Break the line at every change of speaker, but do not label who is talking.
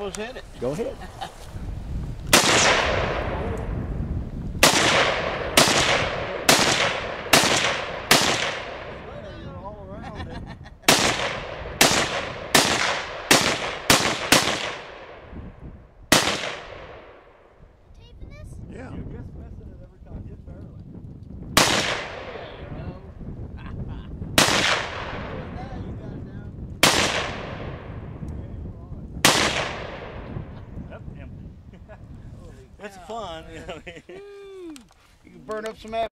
almost hit it.
Go ahead. Yeah.
You just missing it every time. Just barely.
That's fun. You can burn up some